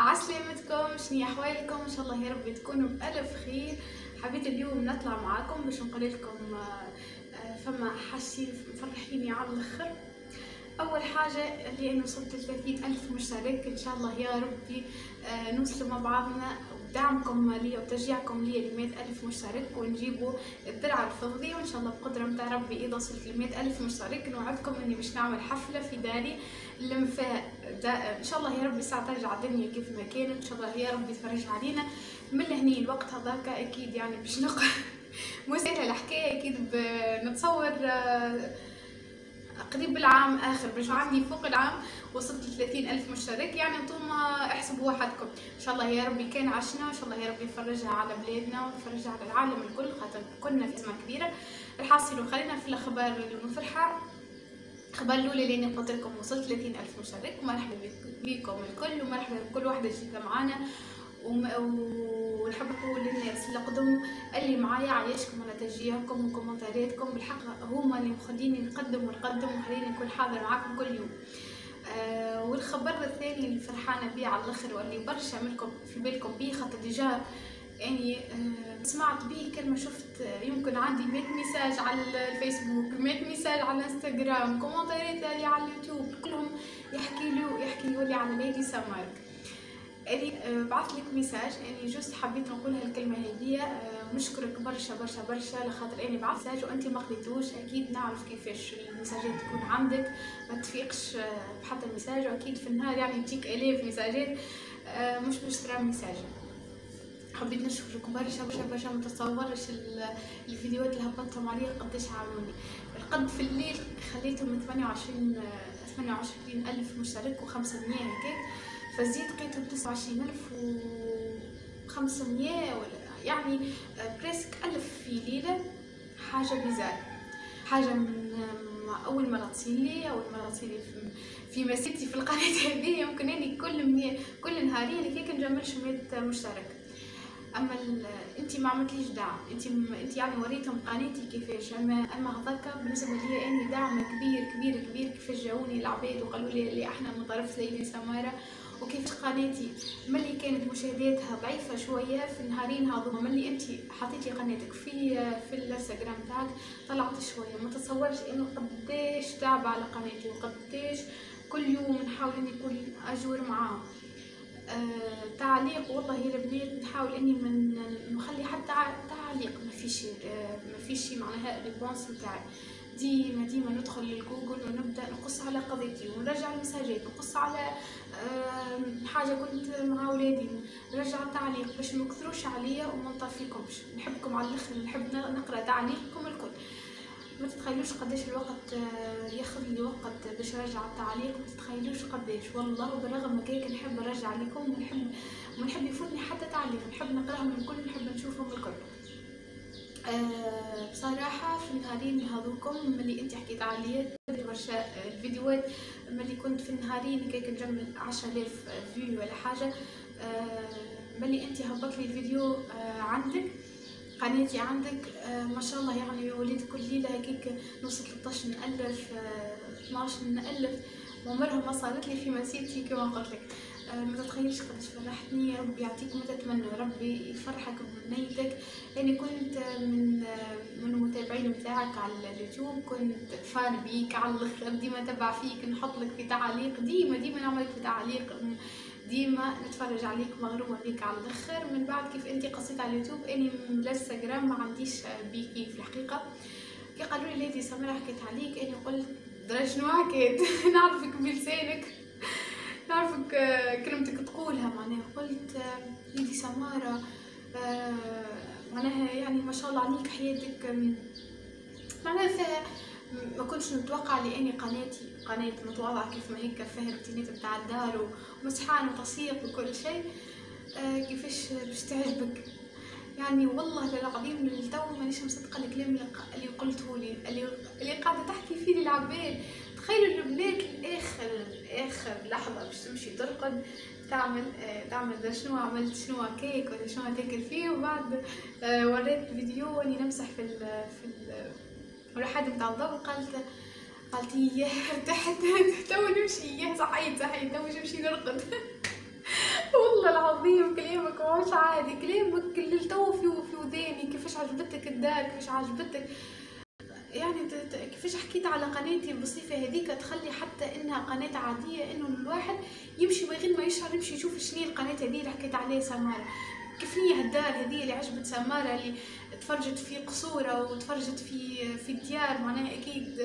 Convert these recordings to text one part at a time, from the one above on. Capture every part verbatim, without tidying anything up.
عسلامتكم، شنو احوالكم؟ ان شاء الله يا رب تكونوا بألف خير. حبيت اليوم نطلع معاكم باش نقول لكم فما حاجتين مفرحيني على الاخر. اول حاجه اللي انا وصلت ثلاثين الف مشترك، ان شاء الله يا ربي نوصل مع بعضنا بدعمكم ليا وتشجيعكم ليا ل مئة الف مشترك ونجيبوا الدرع الفضي، وان شاء الله بقدره متاع ربي اذا وصلت ل مئة الف مشترك نوعدكم اني باش نعمل حفله في داري نلم فيها ان شاء الله يا ربي ساعه ترجع الدنيا كيف ما كانت، ان شاء الله يا ربي تفرج علينا من لهني الوقت هذاك. اكيد يعني باش نق مو سهله الحكايه، اكيد نتصور قريب بالعام اخر باش عندي فوق العام وصلت ل ثلاثين الف مشترك، يعني انتم احسبوا وحدكم. ان شاء الله يا ربي كان عشنا، ان شاء الله يا ربي يفرجها على بلادنا ويفرجها على العالم الكل، خاطر كنا في ازمه كبيره. الحاصل وخلينا في الاخبار المفرحه. الخبر الاولى اللي انا قلت لكم وصلت ثلاثين الف مشترك، ومرحبا بكم الكل ومرحبا بكل واحده جديده معانا. ونحب نقول للناس اللي قدموا اللي معايا عايشكم على تشجيعكم وكومنتاراتكم، بالحق هما اللي مخليني نقدم ونقدم ومخليني نكون حاضر معاكم كل يوم. آه والخبر الثاني اللي فرحانه بيه على الاخر واللي برشا منكم في بالكم بيه، خاطر ديجا يعني آه سمعت بيه كلمه، شفت آه يمكن عندي مئة ميساج على الفيسبوك، مئة ميساج على الانستغرام، كومنتارات اللي على اليوتيوب، كلهم يحكي له يحكي لي على ليدي سمارك. اني بعثت لك ميساج، اني جوست حبيت نقول هالكلمه هذه. نشكرك برشا برشا برشا لخاطر اني بعثت ميساج وانت ما قريتوش. اكيد نعرف كيفاش الميساجات تكون عندك ما تفيقش بحتى ميساج، واكيد في النهار يعني تجيك الاف ميساجات مش باش ترى ميساج. حبيت نشكرك برشا برشا برشا، ما تتصورش الفيديوهات اللي هبطتهم عليا قداش عاونوني. القد في الليل خليتهم ثمانية وعشرين ثمانية وعشرين الف مشترك وخمسمية هكاك، فزيد لقيتهم تسعة وعشرين الف وخمسمية ولا يعني بريسك ألف في ليلة. حاجة بيزار، حاجة من أول مرة تصير لي أول مرة تصير لي في مسيرتي في القناة هذه. يمكن أني كل كل نهارين هيك نجملش مئة مشترك. اما انت ما عملتليش دعم، انت انت يعني وريتهم قناتي كيفاش، اما اما هذاك بالنسبه لي اني دعم كبير كبير كبير. كيفاش جاوني العباد وقالوا لي اللي احنا من طرف ليلي سماره، وكيفاش قناتي ملي كانت مشاهداتها ضعيفه شويه في النهارين هذوما، ملي انت حطيتي قناتك في في الانستغرام تاعك طلعت شويه. ما تتصورش انه قداش تعب على قناتي وقداش كل يوم نحاول اني كل اجور معاهم. آه، تعليق والله يا البنات نحاول اني من نخلي حتى تعليق ما فيش آه، ما فيش معناها الريبونس نتاعي. ديما ديما ندخل للجوجل ونبدا نقص على قضيتي ونرجع المساجات، نقص على آه، حاجه كنت مع ولادي، نرجع التعليق باش ما يكثروش عليا وما نطفيكمش. نحبكم على الاخر، نحب نقرا تعليقكم الكل. ما تتخيلوش قداش الوقت ياخذ لي وقت باش نرجع التعليق، ما تتخيلوش قداش والله. وبالرغم من هيك نحب نرجع لكم ونحب ونحب يفوتني حتى تعليق، نحب نقراهم الكل، نحب نشوفهم الكل. أه بصراحه في النهارين هذوكم ملي انت حكيت عليا برشا الفيديوهات، ملي كنت في النهارين هيك نجمل عشرة آلاف فيو ولا حاجه، أه ملي انت هبط لي الفيديو أه عندك قناتي عندك آه ما شاء الله، يعني وليت كل ليله هكيك نوصل ثلاثة عشر الف آه اثنا عشر الف، وعمرها ما صارت لي في مسيرتي كما قلت لك. آه ما تتخيلش قداش فرحتني. يا ربي يعطيك ما تتمنى، ربي يفرحك بنيتك. يعني كنت من آه من المتابعين بتاعك على اليوتيوب، كنت فان بيك على الاخر، ديما نتبع فيك، نحط لك في تعليق، ديما ديما نعمل لك في تعليق، ديما نتفرج عليك، مغرومه بيك على الاخر. من بعد كيف انت قصيت على اليوتيوب اني من الانستغرام ما عنديش بيكي في الحقيقه. كي قالوا لي ليدي سمره حكيت عليك، اني قلت درا شنو حكيت نعرفك بلسانك، نعرفك كلمتك تقولها معناها. قلت ليدي سمره آه معناها يعني ما شاء الله عليك، حياتك معناها فيها ما كنتش نتوقع لاني قناتي قناه متواضعه كيف ما هيك، فيها الروتينات بتاع الدار ومسحان وتصيق وكل شيء. آه كيفاش باش تعجبك يعني. والله العظيم من التو مانيش مصدقه الكلام اللي قلته لي، اللي اللي قاعده تحكي فيه للعباد. تخيلوا البنات لاخر اخر لحظه باش تمشي ترقد تعمل آه تعمل شنو عملت، شنو كيك ولا شنو تاكل فيه، وبعد آه وريت فيديو واني نمسح في ال في ال ولا حد بتاع الضوء، قالت قالت ياه ارتحت تو نمشي، ياه صحيت صحيت تو نمشي نرقد والله كلامك ماهوش عادي، كلامك اللي تو في في وذاني، كيفاش عجبتك الدار، كيفاش عجبتك يعني كيفاش حكيت على قناتي بصفة هذيك تخلي حتى انها قناة عادية، انه الواحد يمشي من غير ما يشعر يمشي يشوف شنو القناة هذه اللي حكيت عليها سمارة، كيف هي الدار هذه اللي عجبت سمارة، اللي تفرجت في قصورة وتفرجت في في ديار معناها اكيد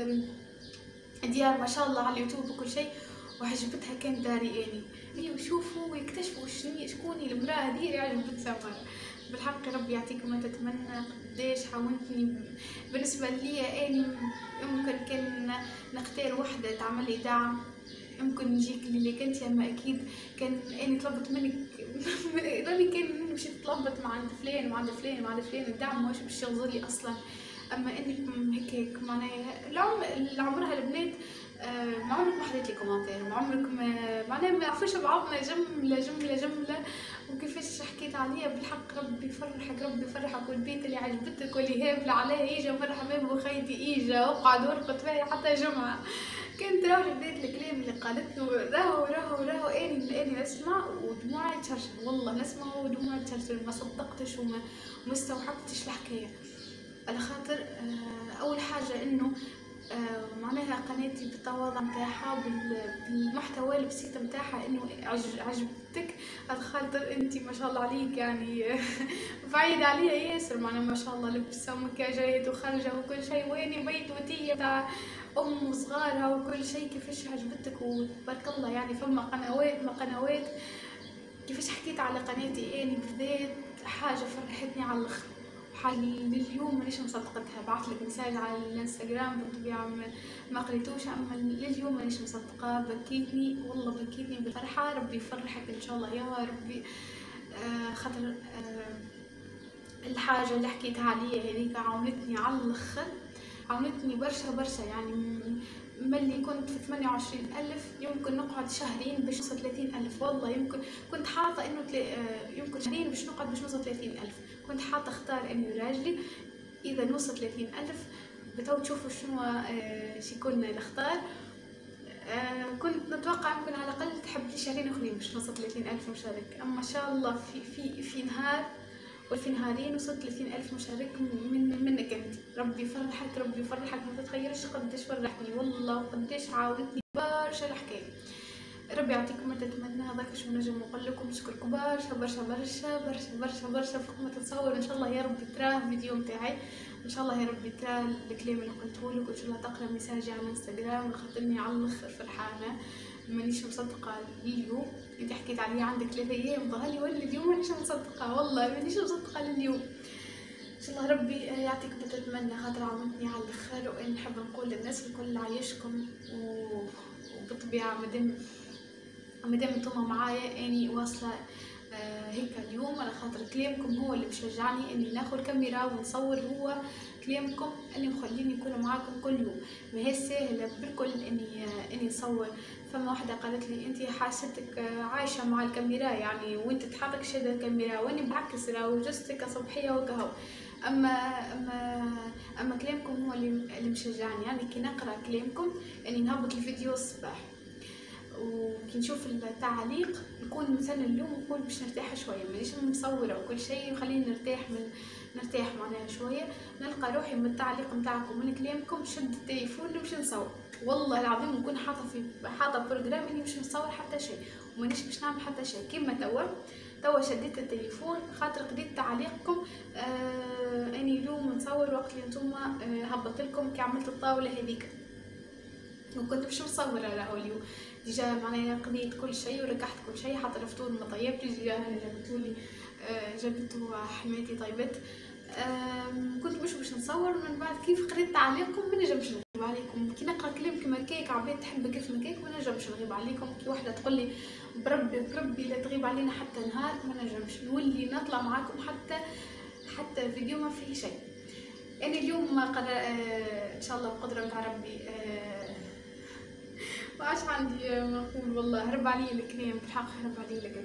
ديار ما شاء الله على اليوتيوب وكل شيء، وعجبتها كان داري اني ويشوفوا ويكتشفوا شنو شكون المراه هذه اللي عجبت سمارة. بالحق ربي يعطيكم ما تتمنى. قديش حاولتني بالنسبه لي اني يمكن كان نختار وحده تعمل لي دعم، يمكن نجيك اللي كنت، اما اكيد كان اني طلبت منك راني كان نمشي طلبت مع عند فلان وعند فلان وعند فلان الدعم ماهوش باش يغزر لي اصلا، اما انك هيك هيك معناها العمر اللي عمرها البنات آه ما عمرك ما حطيت لي كومنتير، ما عمرك ما معناها ما يعرفوش بعضنا جمله جمله جمله وكيفاش حكيت عليها. بالحق ربي يفرحك، ربي يفرحك، والبيت اللي عجبتك واللي هابله عليه اجا مرحبا بخيتي اجا وقعد ورقد فيها حتى جمعه. كنت راهو بديت الكلام اللي قالت له راهو راهو راهو اني اني نسمع ودموعي تشرشر، والله نسمع ودموعي تشرشر، ما صدقتش وما ما استوعبتش الحكايه. على خاطر اول حاجه انه معناها قناتي بالتواضع نتاعها بالمحتوى البسيط نتاعها انه عجبتك، على خاطر انت ما شاء الله عليك يعني بعيد عليها ياسر، معناها ما شاء الله لبسه ومكياجات وخرجه وكل شيء، واني بيت وتيه تاع ام وصغارها وكل شيء، كيفاش عجبتك وتبارك الله. يعني فما قنوات ما قنوات كيفاش حكيت على قناتي اني بالذات حاجه فرحتني على الاخر، حاجه لليوم مانيش مصدقتها. بعثلك مساج على الانستغرام بالطبيعه ما قريتوش، اما لليوم مانيش مصدقه، بكيتني والله بكيتني بالفرحه. ربي يفرحك ان شاء الله يا ربي. آه خاطر آه الحاجه اللي حكيتها عليا هذيك عاونتني على الاخر، عاونتني برشا برشا. يعني ملي كنت في ثمانية وعشرين ألف يمكن نقعد شهرين باش نوصل ثلاثين ألف، والله يمكن كنت حاطة إنه يمكن شهرين باش نقعد باش نوصل ثلاثين ألف، كنت حاطة اختار إني راجلي إذا نوصل ثلاثين ألف بتو تشوفوا شنو شيكون نختار. كنت نتوقع يمكن على الأقل تحب لي شهرين أخرين باش نوصل ثلاثين ألف مشارك، أما ما شاء الله في في في نهار وفي نهارين وصلت ثلاثين ألف مشارك من منك انت. ربي يفرحك، ربي يفرحك، ما تتخيلش قديش فرحني والله وقديش عاونتني برشا الحكايه. ربي يعطيكم ما تتمنى، هذاك شو نجم نقول لكم. نشكركم برشا برشا برشا برشا برشا برشا فوق ما تتصور. ان شاء الله يا ربي تراه الفيديو نتاعي، ان شاء الله يا ربي تراه الكلام اللي قلته لك، وان شاء الله تقرا ميساجي على الانستغرام، خاطرني على الاخر فرحانه مانيش مصدقه اليوم انت حكيت عليه عندك ثلاثة ايام ظهرلي، ولا اليوم مانيش مصدقه والله مانيش مصدقه لليوم. ان شاء الله ربي يعطيك ما تتمنى، خاطر عاونتني على الاخر. وان نحب نقول للناس الكل عايشكم، وبالطبيعه مادام مادام انتم معايا اني واصله آه هيك اليوم على خاطر كلامكم هو اللي بشجعني اني ناخذ الكاميرا ونصور، هو كلامكم اللي مخليني نكون معاكم كل يوم. ما هي سهله بالكل اني آه اني نصور. فما واحده قالت لي انت حاستك آه عايشه مع الكاميرا يعني، وانت تحطك شاده الكاميرا، واني بالعكس راهو جستك صبحيه وكهو. اما اما اما كلامكم هو اللي اللي مشجعني، يعني كي نقرا كلامكم اني نهبط الفيديو الصباح وكي نشوف التعليق يكون مثلا اليوم نقول باش نرتاح شويه، مانيش مصوره وكل شيء وخليني نرتاح من نرتاح معناها شويه، نلقى روحي من التعليق نتاعكم من كلامكم شد التليفون باش نصور. والله العظيم نكون حاطه في حاطه بروجرام اني باش نصور حتى شيء ومانيش باش نعمل حتى شيء. كيما توا توا شديت التليفون خاطر قريت تعليقكم آه اني اليوم نصور وقت اللي نتوما آه هبط لكم كي عملت الطاوله هذيك، وكنت باش نصور راهو اليوم ديجا معناها قضيت كل شيء وركحت كل شيء، حتى الفطور ما طيبتش، ديجا جابتولي آه جابته حماتي طيبت. كنت مش باش نصور، من بعد كيف قريت تعليقكم ما نجمش نغيب عليكم. كي نقرا كلام كيما كيك عباد تحب كيف ما كيك ما نجمش نغيب عليكم. كي وحده تقول لي بربي بربي لا تغيب علينا حتى نهار ما نجمش، نولي نطلع معاكم حتى حتى فيديو ما فيه شيء. يعني اليوم ما قدر آه ان شاء الله بقدره نتاع ربي آه ما عادش عندي ما نقول، والله هرب علي الكلام بالحق، هرب علي الكلام.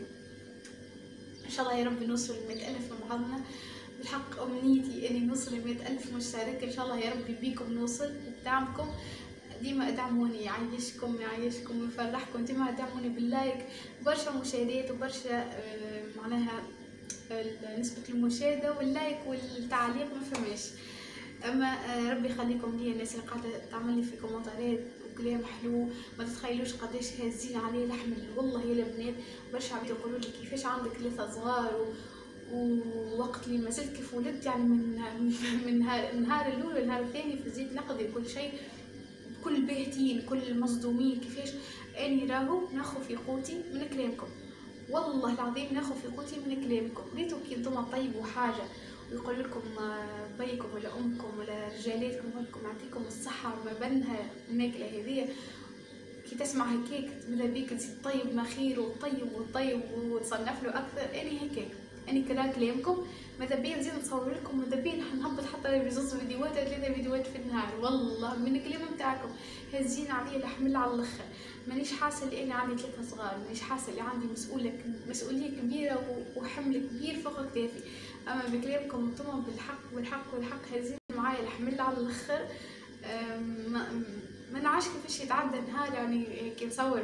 ان شاء الله يا رب نوصل لمئة ألف من بعضنا. بالحق امنيتي اني نوصل لمئة ألف مشترك، ان شاء الله يا ربي بيكم نوصل بدعمكم. ديما ادعموني، يعيشكم يعيشكم ويفرحكم، ديما ادعموني باللايك، برشا مشاهدات وبرشا آه معناها نسبة المشاهدة واللايك والتعليق ما فماش. اما ربي يخليكم ليا الناس اللي قاعده تعمل لي في كومنتات وكلام حلو، ما تتخيلوش قداش هازين عليه لحم. والله يا البنات برشا عباد يقولوا لي كيفاش عندك ثلاثه صغار ووقت اللي ما زلت كيف ولدت، يعني من من نهار النهار الاول والنهار الثاني في زيت نقضي كل شيء، كل باهتين كل مصدومين. كيفاش اني راهو ناخذ في قوتي من كلامكم، والله العظيم ناخذ في قوتي من كلامكم. ريتو كي انتم طيبوا حاجه ويقول لكم بيكم ولا امكم ولا رجالاتكم يقول لكم يعطيكم الصحه ما بينها الماكله هذيا، كي تسمع هكاك ماذا بيك تزيد طيب ما خير وطيب وطيب وتصنف له اكثر. اني هكاك اني كلا كلامكم ماذا بيا نزيد نصور لكم، ماذا بيا نهبط حتى بزوز فيديوهات ولا ثلاثه فيديوهات في النهار. والله من الكلام نتاعكم هازين عليا الحمل على الاخر. مانيش حاسه اللي انا عندي ثلاثه صغار، مانيش حاسه اللي عندي مسؤوله مسؤوليه كبيره وحمل كبير فوق كتافي. اما بكلامكم انتم بالحق والحق والحق هازين معايا الحمل على الاخر. ما, ما نعرفش كيفاش يتعدى نهار يعني كي نصور.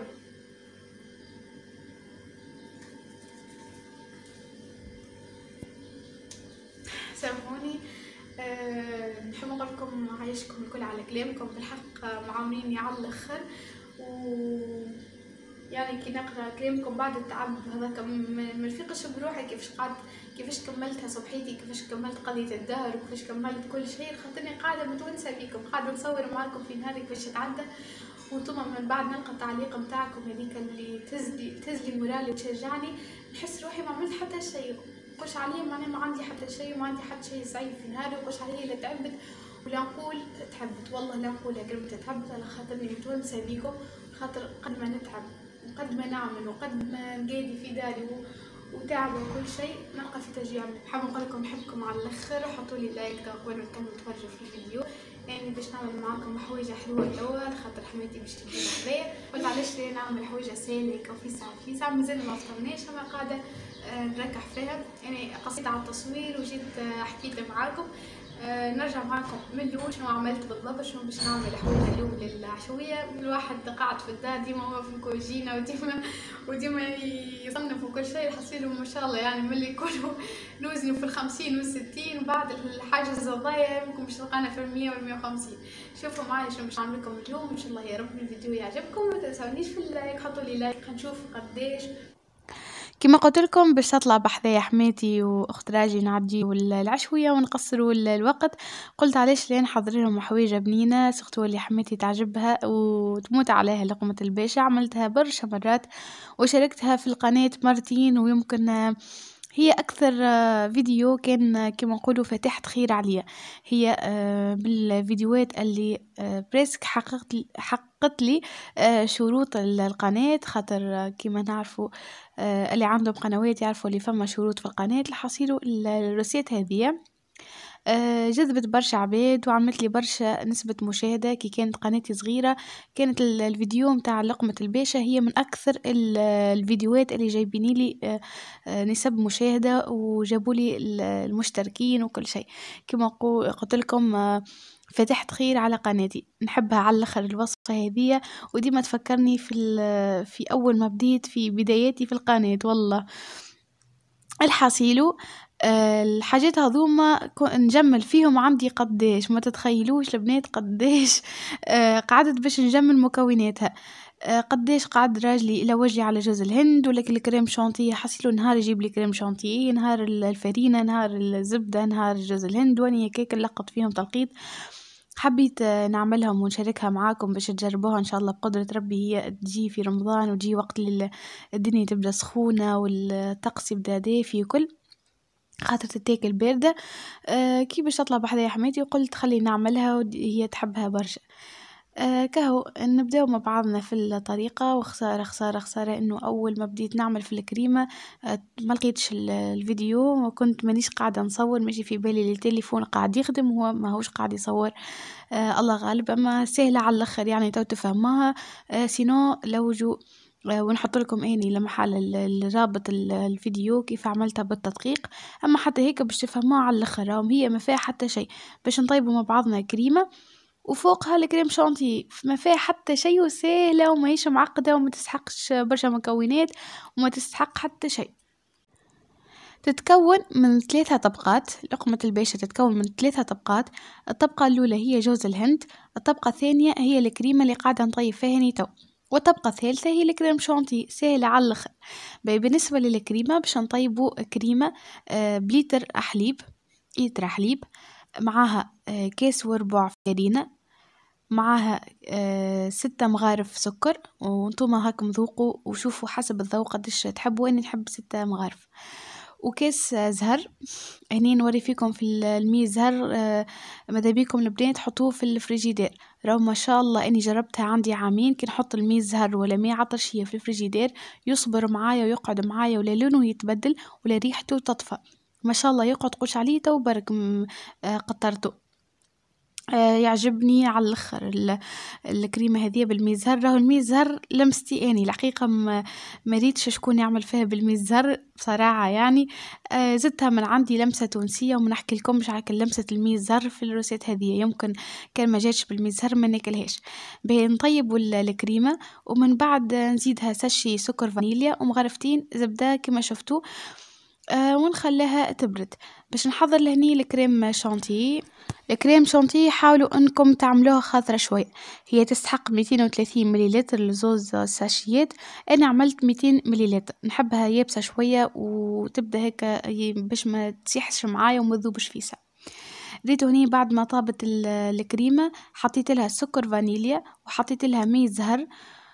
سامحوني. أه نحب نقول لكم عايشكم الكل على كلامكم بالحق معاونيني على الاخر. و يعني كي نقرا كلامكم بعد التعب هذاك ما نفيقش بروحي كيفاش قعدت كيفاش كملتها صبحيتي، كيفاش كملت قضيه الدار وكيفاش كملت كل شيء، خاطرني قاعده متونسه بيكم، قاعده نصور معاكم في نهاري كيفاش تعدى. وانتم من بعد نلقى التعليق نتاعكم هذيك اللي تزلي تزلي مورالي وتشجعني، نحس روحي ما عملت حتى شيء. قش عليا معناها ما عندي حتى شيء وما عندي حتى شيء صعيب في نهاري، وقش عليا لا تعبت ولا نقول تعبت. والله لا نقول كلمه تعبت على خاطرني متونسه بيكم، خاطر قد ما نتعب وقد ما نعمل وقد ما نقادي في داري وتعب وكل شيء نلقى في تشجيع. حاب نقول لكم نحبكم على الاخر، حطوا لي لايك قبل ما نكمل تفرجوا في الفيديو. يعني باش نعمل معاكم حوايج حلوه توا خاطر حماتي باش تجي معايا، قلت علاش ليه نعمل حوايج سالك وفي ساعه في ساعه مازال ما فطرناش، انا قاعده نركح فيها. يعني قصيت على التصوير وجيت حكيت معاكم. أه نرجع معكم من الاول شنو عملت بالضبط، شنو باش نعمل حوايج اليوم للعشويه. الواحد قاعد في الدار ديما هو في الكوجينه وديما وديما يصنف وكل شيء، حصيله ما شاء الله يعني ملي يكونوا نوزنوا في الخمسين والستين وبعد الحاجز الضايع يمكن باش تلقانا في المية والمية وخمسين. شوفوا معايا شنو باش نعمل لكم اليوم ان شاء الله. يا رب الفيديو يعجبكم، ما تنسونيش في اللايك، حطوا لي لايك نشوف قداش. كما قلت لكم باش تطلع بحذايا حماتي واخت راجي نعديو العشويه ونقصروا الوقت، قلت علاش لين نحضر لهم حوايج بنينه سختو اللي حماتي تعجبها وتموت عليها لقمه الباشا. عملتها برشا مرات وشاركتها في القناه مرتين، ويمكن هي أكثر فيديو كان كما نقولوا فتحت خير عليا. هي بالفيديوهات اللي بريسك حققت حققت لي شروط القناة، خاطر كما نعرفوا اللي عندهم قنوات يعرفوا اللي فما شروط في القناة الحصيلوا الروسيات هذه. جذبت برشا عباد وعملت لي برشا نسبة مشاهدة. كي كانت قناتي صغيرة كانت الفيديو متاع لقمة الباشا هي من أكثر الفيديوهات اللي جايبيني لي نسب مشاهدة وجابوا لي المشتركين وكل شيء. كما قلت لكم فتحت خير على قناتي، نحبها على الاخر الوصفة هذه، وديما تفكرني في في أول ما بديت في بداياتي في القناة. والله الحصيلو الحاجات هذوما نجمل فيهم عندي قداش ما تتخيلوش البنات، قداش قعدت باش نجمل مكوناتها، قداش قعد راجلي الى وجهي على جوز الهند ولك الكريم شانتيه. حصيلو نهار يجيب لي كريم شانتيه، نهار الفرينه، نهار الزبده، نهار جوز الهند، واني هكاك لقط فيهم تلقيط. حبيت نعملهم ونشاركها معاكم باش تجربوها ان شاء الله بقدرة ربي. هي تجي في رمضان وتجي وقت اللي الدنيا تبدا سخونه والطقس يبدا دافي وكل، خاطر تتاكل باردة. أه كي باش تطلع بحذايا حماتي وقلت خلي نعملها وهي تحبها برشا. أه كهو نبداو مع بعضنا في الطريقة. وخسارة خسارة خسارة انه اول ما بديت نعمل في الكريمة أه ما لقيتش الفيديو، وكنت مانيش قاعدة نصور، ماشي في بالي التليفون قاعد يخدم وهو ما هوش قاعد يصور. أه الله غالب، اما سهلة على الاخر يعني تو تفهموها. أه سينو لوجو ونحط لكم اني لمحل الرابط الفيديو كيف عملتها بالتدقيق. اما حتى هيك باش تفهموها على الاخر، هي ما فيها حتى شيء باش نطيبوا مع بعضنا كريمه وفوقها الكريم شانتي، ما فيها حتى شيء وسهله وما هيش معقده وما تستحقش برشا مكونات وما تستحق حتى شيء. تتكون من ثلاثة طبقات. لقمة البيشة تتكون من ثلاثة طبقات. الطبقة الأولى هي جوز الهند، الطبقة الثانية هي الكريمة اللي قاعدة نطيب فيها هني تو، والطبقة الثالثة هي الكريم شانتي. سهلة على الآخر. بالنسبة للكريمة باش نطيبوا كريمة آه بليتر حليب، لتر حليب معاها آه كاس وربع فرينة، معاها آه ستة مغارف سكر، وانتوما هاكم ذوقوا وشوفوا حسب الذوق قديش تحبوا. اني نحب ستة مغارف. وكاس آه زهر، هني نوري فيكم في المي زهر آه ماذا بيكم البنات تحطوه في الفريجيدير. راهو ما شاء الله اني جربتها عندي عامين كي نحط المي زهر ولا مي عطرشية في الفريجيدير يصبر معايا ويقعد معايا ولا لونه يتبدل ولا ريحته تطفى. ما شاء الله يقعد قوش عليه تو برك آه قطرته. آه يعجبني على الاخر الكريمه هذه بالميزهر. راهو الميزهر لمستي اني الحقيقه ما ريتش شكون يعمل فيها بالميزهر بصراحه يعني. آه زدتها من عندي لمسه تونسيه وما نحكي لكمش على لمسه الميزهر في الروسيت هذه. يمكن كان ما جاتش بالميزهر ما ناكلهاش. باهي نطيب الكريمه ومن بعد نزيدها ساشي سكر فانيليا ومغرفتين زبده كما شفتوا. آه ونخليها تبرد باش نحضر لهني الكريم شانتي. الكريم شانتي حاولوا انكم تعملوها خاطرة شوي. هي تستحق مئتين وثلاثين مليلتر لزوز ساشيات، انا عملت مئتين مليلتر. نحبها يابسة شوية وتبدا هيك باش ما تسيحش معايا وما تذوبش فيسا. ريتو هني بعد ما طابت الكريمة حطيت لها سكر فانيليا وحطيت لها مي زهر،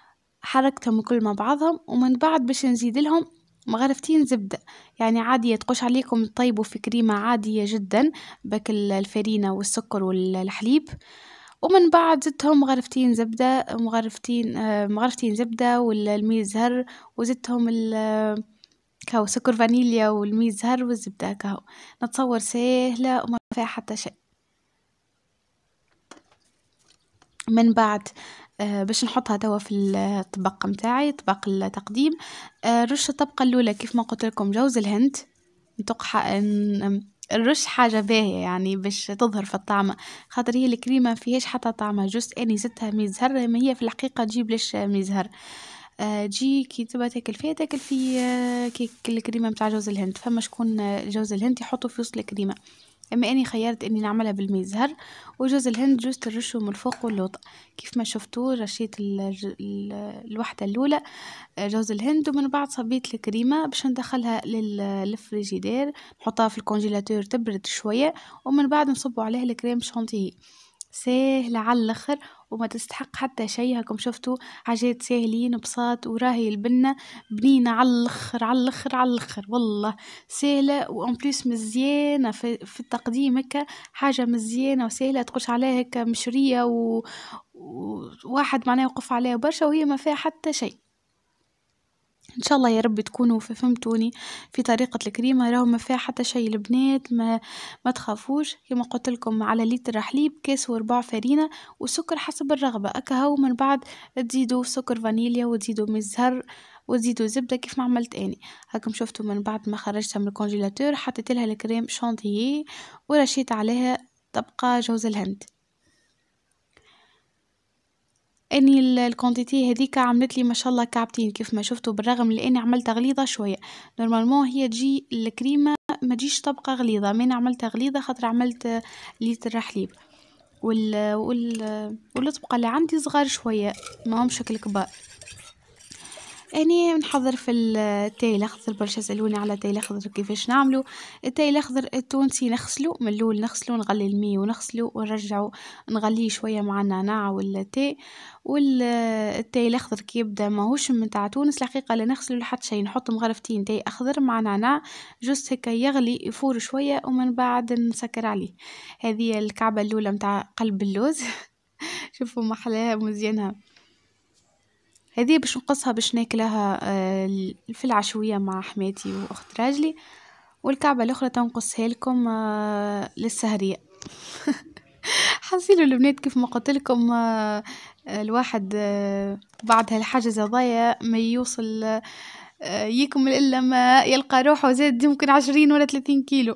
حركتهم كل مع بعضهم. ومن بعد باش نزيد لهم مغرفتين زبدة، يعني عادية تقوش عليكم طيبوا في كريمة عادية جدا بك الفرينة والسكر والحليب. ومن بعد زدتهم مغرفتين زبدة مغرفتين آه مغرفتين زبدة والمي زهر، وزدتهم كاو سكر فانيليا والمي زهر والزبدة. كاو نتصور سهلة وما فيها حتى شيء. من بعد آه باش نحطها توا في الطبق متاعي طبق التقديم. آه رش الطبقة الأولى كيف ما قلت لكم جوز الهند، نتوقع ان الرش حاجة باهية يعني باش تظهر في الطعم، خاطر هي الكريمة فيهاش حتى طعمها جوست اني زدتها ميزهر. ما هي في الحقيقة تجيب ليش ميزهر آه تجي كي تبى تاكل فيها تاكل في آه كيك الكريمة متاع جوز الهند. فما شكون آه جوز الهند يحطوا في وسط الكريمة، اما اني خيرت اني نعملها بالميزهر. وجوز الهند جوز ترشه من الفوق واللوطة كيف ما شفتوا. رشيت الوحدة الاولى جوز الهند ومن بعد صبيت الكريمة باش ندخلها للفريجيدير نحطها في الكونجيلاتور تبرد شوية. ومن بعد نصبوا عليها الكريم شانتيه. سهلة على الاخر وما تستحق حتى شيء. هاكم شفتوا حاجات ساهلين بساط وراهي البنة بنينة على الاخر على الاخر على الاخر والله سهلة. وان بليس مزيانة في, في التقديم هكا حاجة مزيانة وسهلة تقولش عليها هكا مشرية و... وواحد معناه يوقف عليها برشا وهي ما فيها حتى شيء. ان شاء الله يا رب تكونوا فهمتوني في طريقة الكريمة. راهو ما فيها حتى شيء البنات ما ما تخافوش. كما قلت لكم على لتر حليب كاس وربع فرينة وسكر حسب الرغبة. اكهو من بعد تزيدوا سكر فانيليا وتزيدوا مزهر وتزيدوا زبدة كيف ما عملت اني. هاكم شفتوا من بعد ما خرجتها من الكونجيلاتور حطيت لها الكريم شانتيي ورشيت عليها طبقة جوز الهند. اني الكونتيتي هذيك عملت لي ما شاء الله كعبتين كيف ما شفتوا، بالرغم من اني عملتها غليظه شويه. نورمالمون هي تجي الكريمه ما تجيش طبقه غليظه، مين عملتها غليظه خاطر عملت لتر حليب وال وال والطبقه اللي عندي صغار شويه ما همش شكل كبار. اني نحضر في التاي الاخضر. برشا سالوني على التاي الاخضر كيفاش نعملو. التاي الاخضر التونسي نغسلو من الاول، نغسلو نغلي المي ونغسلو ونرجعو نغليه شويه مع النعناع والتاي. والتاي الاخضر كي يبدا ماهوش متاع تونس الحقيقه لا نغسلو لحد شيء، نحط مغرفتين تاي اخضر مع نعناع جوست هكا يغلي يفور شويه ومن بعد نسكر عليه. هذه الكعبه الاولى متاع قلب اللوز شوفوا محلاها مزيانها. هذه باش نقصها باش ناكلها في العشوية مع حماتي واخت راجلي. والكعبة الاخرى تنقصها لكم للسهرية. حصيلوا البنات كيف ما قلت لكم الواحد بعد هالحاجز هذايا ما يوصل يكمل الا ما يلقى روحه زاد يمكن عشرين ولا ثلاثين كيلو.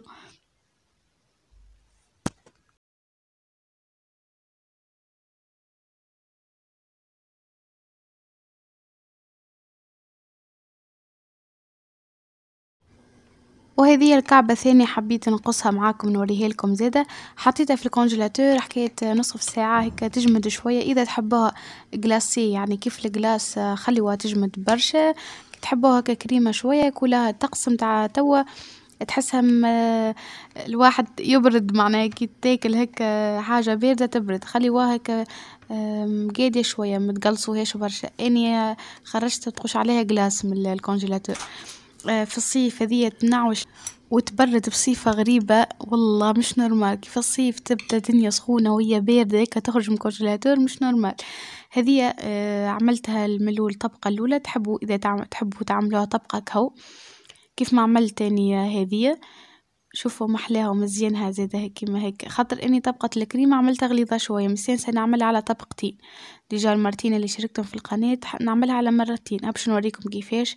وهذه الكعبة ثانية حبيت نقصها معاكم نوريها لكم زادة. حطيتها في الكونجيلاتور حكاية نصف ساعة هيك تجمد شوية. إذا تحبوها جلاسي يعني كيف الجلاس خليوها تجمد برشا. تحبوها ككريمة شوية كلها تقسم تاع توا تحسها الواحد يبرد معناها كي تاكل هيك حاجة باردة تبرد. خليوها هيك قادية شوية متقلصوهاش برشا. اني خرجت تخش عليها جلاس من الكونجيلاتور. في الصيف هذية تنعوش وتبرد بصيفة غريبة والله مش نورمال. كيف الصيف تبدأ دنيا سخونة وهي باردة هيك تخرج من الكونجيلاتور مش نورمال. هذية عملتها الملول الطبقة الأولى. تحبوا إذا تحبوا تعملوها طبقة كهو كيف ما عملت تاني هذية. شوفوا محلاها ومزيانها زيادة هيك كيما هيك. خاطر اني طبقة الكريمة عملتها غليظة شوية مستانسة نعملها على طبقتين. ديجا المرتين اللي شاركتهم في القناة نعملها على مرتين. باش نوريكم كيفاش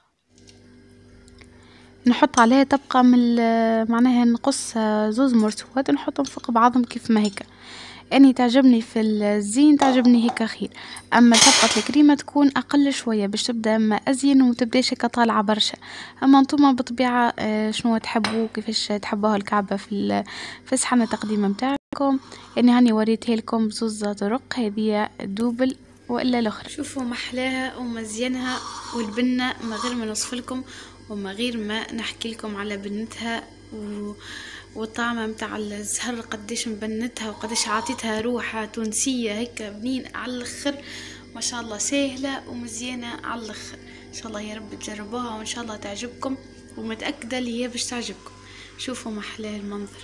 نحط عليها طبقة من معناها نقص زوز مرسوات نحطهم فوق بعضهم كيف ما هيك. اني تعجبني في الزين تعجبني هيك خير. اما طبقة الكريمة تكون اقل شوية باش تبدا ما ازين ومتبداش هيك طالعة برشا. اما انتوما بطبيعة شنو تحبوا كيفاش تحبوها الكعبة في في صحن التقديم متاعكم. يعني هاني وريتها لكم بزوز طرق. هذه دوبل والا الاخرى. شوفوا محلاها ومزيانها والبنة ما غير ما نوصف لكم وما غير ما نحكي لكم على بنتها و... والطعمة متاع الزهر قديش مبنتها وقديش عاطيتها روحها تونسية هيك بنين على الاخر ما شاء الله. سهلة ومزيانة على الاخر. ان شاء الله يا رب تجربوها وان شاء الله تعجبكم ومتأكدة اللي هي باش تعجبكم. شوفوا محلاه المنظر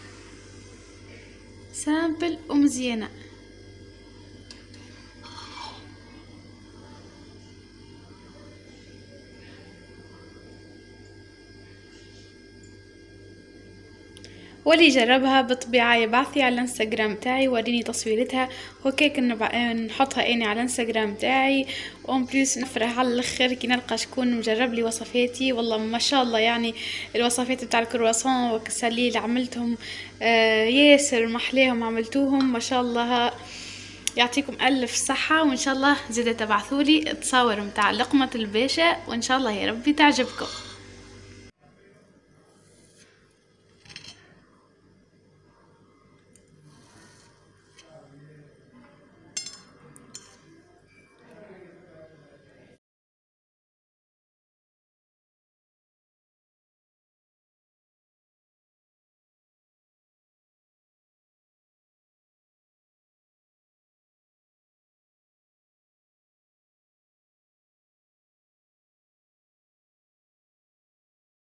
سامبل ومزيانة. واللي جربها بالطبيعة يبعثي على الانستغرام تاعي وريني تصويرتها وكيك نحطها اني على الانستغرام تاعي. وان بليس نفرح على الاخر كي نلقى شكون مجرب لي وصفاتي. والله ما شاء الله يعني الوصفات بتاع الكرواسون والكسالي اللي عملتهم آه ياسر محلاهم عملتوهم ما شاء الله. يعطيكم الف صحة وان شاء الله زيادة تبعثولي تصاور متاع لقمة الباشا وان شاء الله يا ربي تعجبكم.